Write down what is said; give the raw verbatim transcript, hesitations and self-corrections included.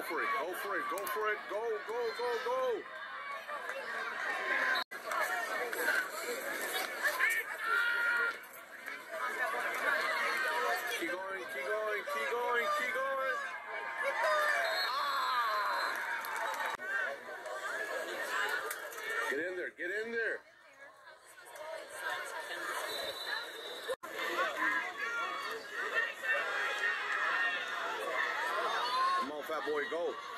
for it. Go for it. Go for it. Go, go, go, go. Keep going, keep going, keep going, keep going. Ah! Get in there, get in there. Come on, fat boy, go.